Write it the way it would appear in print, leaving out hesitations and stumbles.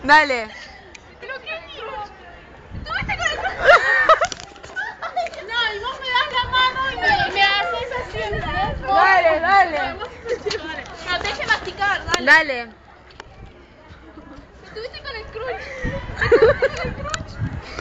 Dale. ¿Pero qué digo? ¿Estuviste con el crunch? No, y vos me das la mano y me haces así, ¿entendés? Dale, dale. No, te deje masticar, dale. Dale. ¿Estuviste con el crunch? ¿Estuviste con el crunch?